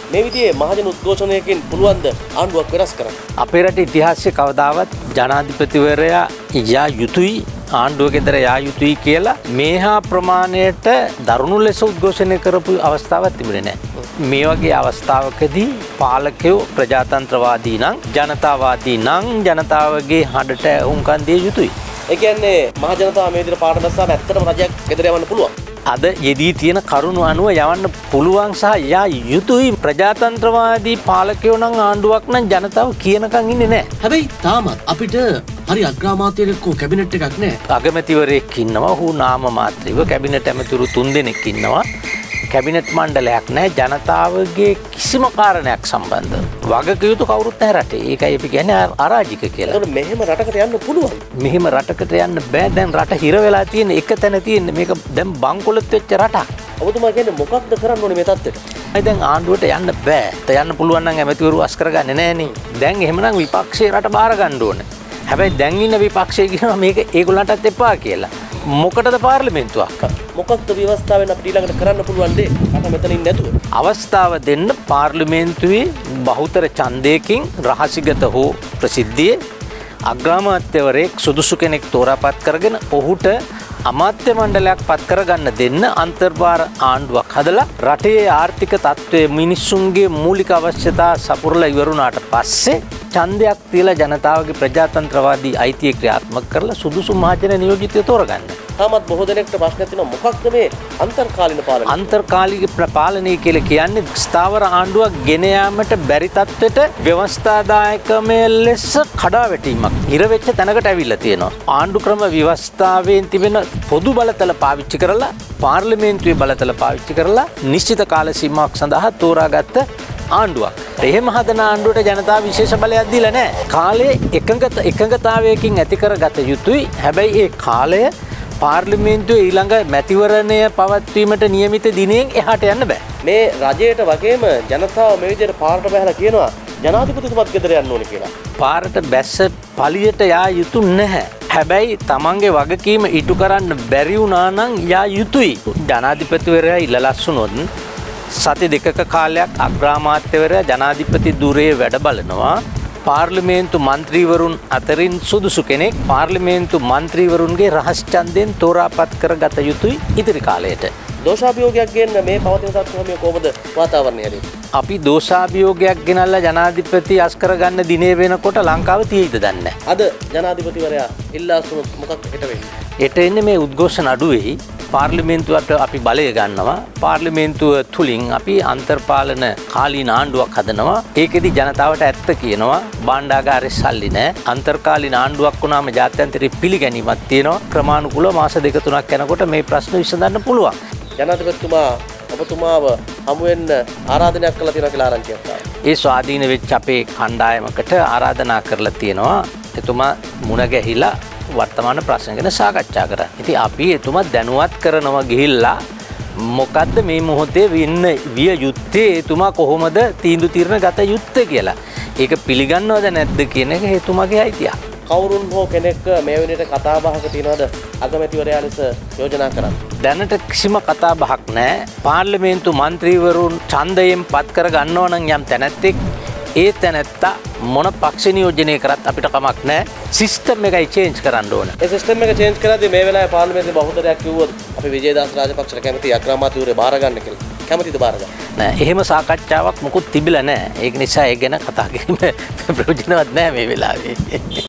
මේ විදිහේ මහජන උද්ඝෝෂණයකින් පුළුවන් ද ආණ්ඩුවක් වෙනස් කරන්න? අපේ රටේ ඉතිහාසයේ කවදාවත් ජනාධිපතිවරයා යා යුතුයි ආණ්ඩුව ගෙදර යා යුතුයි කියලා මේහා ප්‍රමාණයට දරුණු ලෙස උද්ඝෝෂණය කරපු අවස්ථාවක් තිබුණේ නැහැ. මේ වගේ අවස්ථාවකදී පාලකයෝ ප්‍රජාතන්ත්‍රවාදී නම් ජනතාවාදී නම් ජනතාවගේ හඬට උන්කන් දිය යුතුයි. ඒ කියන්නේ මහ ජනතාව මේ විදිහට පාට බස්සාම ඇත්තටම රජයක් ගෙදර යවන්න පුළුවන්. අද යෙදී තියෙන කරුණු අනුව යවන්න පුළුවන් සහ යා යුතුයි. ප්‍රජාතන්ත්‍රවාදී පාලකයෝ නම් ආණ්ඩුවක් නම් ජනතාව කියනකම් ඉන්නේ නැහැ. හැබැයි තාමත් අපිට හරි අග්‍රාමාත්‍යයෙක් හෝ කැබිනට් එකක් නැහැ. අගමැතිවරයෙක් ඉන්නවා. ඔහු නාම මාත්‍රිකව කැබිනට් ඇමතිවරු 3 දෙනෙක් ඉන්නවා. කැබිනට් මණ්ඩලයක් නැහැ. ජනතාවගේ කිසිම කාරණයක් සම්බන්ධව වගක යුතු කවුරුත් නැහැ රටේ. ඒකයි අපි කියන්නේ අරාජික කියලා. ඒතකොට මෙහෙම රටකට යන්න පුළුවන්. මෙහෙම රටකට යන්න බෑ. දැන් රට හිර වෙලා තියෙන එක තැන තියෙන මේක දැන් බංකොලොත් වෙච්ච රටක්. ඔබතුමා කියන්නේ මොකක්ද කරන්න ඕනේ මේ තත්ත්වෙට? දැන් ආණ්ඩුවට යන්න බෑ. යන්න පුළුවන් නම් ඇමතිවරු අස් කරගන්නේ නැහනේ. දැන් එහෙමනම් විපක්ෂයේ රට බාර ගන්න ඕනේ. හැබැයි දැන් ඉන්න විපක්ෂය කියනවා මේක ඒගොල්ලන්ටත් එපා කියලා. මොකටද පාර්ලිමේන්තුවක්? මොකක්ද ව්‍යවස්ථාවෙන් අපිට ඊළඟට කරන්න පුළුවන් දේ? රට මෙතනින් නැතුව. අවස්ථාව දෙන්න පාර්ලිමේන්තුවේ බහුතර ඡන්දයකින් රහසිගත හෝ ප්‍රසිද්ධියේ අග්‍රාමාත්‍යවරයෙක් සුදුසු කෙනෙක් තෝරාපත් කරගෙන ඔහුට අමාත්‍ය මණ්ඩලයක් පත් කරගන්න දෙන්න අන්තර්භාර ආණ්ඩුවක් හදලා රටේ ආර්ථික තත්ත්වයේ මිනිස්සුන්ගේ මූලික අවශ්‍යතා සපුරලා ඉවරුණාට පස්සේ ඡන්දයක් තියලා ජනතාවගේ ප්‍රජාතන්ත්‍රවාදී අයිතිය ක්‍රියාත්මක කරලා සුදුසු මහජන නියෝජිතය තෝරගන්න. තාමත් බොහෝ දෙනෙක්ට ප්‍රශ්න තියෙනවා මොකක්ද මේ අන්තර්කාලීන පාලනය? අන්තර්කාලික පාලනය කියලා කියන්නේ ස්ථාවර ආණ්ඩුවක් ගෙන යාමට බැරි තත්ත්වයට ව්‍යවස්ථාදායකමය ලෙස කඩාවැටීමක් ඉර වෙච්ච තැනකට ඇවිල්ලා තියෙනවා. ආණ්ඩු ක්‍රම ව්‍යවස්ථාවෙන් තිබෙන පොදු බලතල පාවිච්චි කරලා පාර්ලිමේන්තුවේ බලතල පාවිච්චි කරලා නිශ්චිත කාල සීමාවක් සඳහා තෝරාගත්ත ආණ්ඩුවක්. එහෙම හදන ආණ්ඩුවට ජනතාව විශේෂ බලයක් දීලා නැහැ. කාලයේ එකඟතාවයකින් ඇති කරගත යුතුයි. හැබැයි ඒ කාලය පාර්ලිමේන්තුවේ ඊළඟ මැතිවරණය පවත්වීමට නියමිත දිනෙන් එහාට යන්න බෑ. මේ රජයට වගේම ජනතාව මේ විදිහට පාරට බහලා කියනවා ජනාධිපතිතුමත් ගෙදර යන්න ඕනේ කියලා. පාරට බැස්ස පලියට යා යුතු නැහැ. හැබැයි තමන්ගේ වගකීම ඉටු කරන්න බැරි වුණා නම් යා යුතුයි. ජනාධිපතිවරයා ඉල්ලලස් වුණොත් සති දෙකක කාලයක් අග්‍රාමාත්‍යවරයා ජනාධිපති ධුරයේ වැඩ බලනවා. පාර්ලිමේන්තු මන්ත්‍රීවරුන් අතරින් සුදුසු කෙනෙක් පාර්ලිමේන්තු මන්ත්‍රීවරුන්ගේ රහස් ඡන්දයෙන් තෝරාපත් කරගත යුතුයි ඉදිරි කාලයට. දෝෂාභියෝගයක් ගෙන්න මේ පවතින තත්ත්වය කොහොමද වාතාවරණය හැදෙන්නේ? අපි දෝෂාභියෝගයක් ගෙනල්ලා ජනාධිපති අස් කරගන්න දිනේ වෙනකොට ලංකාව තියෙයිද දන්නේ නැහැ. අද ජනාධිපතිවරයා ඉල්ලා සුණු මොකක්ද හෙට වෙන්නේ? හෙට එන්නේ මේ උද්ඝෝෂණ අඩුවේයි. පාර්ලිමේන්තුවට අපි බලය ගන්නවා. පාර්ලිමේන්තුව තුලින් අපි අන්තර්පාලන කාලීන ආණ්ඩුවක් හදනවා. ඒකෙදි ජනතාවට ඇත්ත කියනවා. භාණ්ඩාගාරේ සල්ලි නැහැ. අන්තර්කාලීන ආණ්ඩුවක් වුණාම ජාත්‍යන්තරේ පිළිගැනීමක් තියෙනවා. ක්‍රමානුකූලව මාස 2-3ක් යනකොට මේ ප්‍රශ්න විසඳන්න පුළුවන්. ජනාධිපතිතුමා ඔබතුමාව හමු වෙන්න ආරාධනයක් කළා තියෙනවා කියලා ආරංචියක් ආවා. ඒ ස්වාධීන වෙච්ච අපේ කණ්ඩායමකට ආරාධනා කරලා තියෙනවා. එතුමා මුණ ගැහිලා වර්තමාන ප්‍රශ්න ගැන සාකච්ඡා කරා. ඉතින් අපි එතුමා දැනුවත් කරනවා ගිහිල්ලා මොකද්ද මේ මොහොතේ විය යුත්තේ එතුමා කොහොමද තීන්දුව తీරන ගත යුත්තේ කියලා. ඒක පිළිගන්නවද නැද්ද කියන එක එතුමාගේ අයිතියක්. කවුරුන් හෝ කෙනෙක් මේ වෙනේට කතා බහක තියනවද අගමැතිවරයා ලෙස යෝජනා කරන්නේ? දැනට කිසිම කතා බහක් නැහැ. පාර්ලිමේන්තු මන්ත්‍රීවරුන් ඡන්දයෙන් පත් කර ගන්නව නම් යම් තැනැත්තෙක් ඒ තැනැත්තා මොන පක්ෂ නියෝජනය කරත් අපිට කමක් නැහැ. සිස්ටම් එකයි චේන්ජ් කරන්න ඕන. ඒ සිස්ටම් එක චේන්ජ් කරද්දී මේ වෙලාවේ පාර්ලිමේන්තුවේ බහුතරයක් කිව්වොත් අපි විජේදාස රාජපක්ෂට කැමති අග්‍රාමාත්‍යවරයා බාර ගන්න කියලා. කැමතිද බාර ගන්න? නෑ. එහෙම සාකච්ඡාවක් මොකුත් තිබිලා නැහැ. ඒක නිසා ඒ ගැන කතා කිරීම ප්‍රයෝජනවත් නැහැ මේ වෙලාවේ.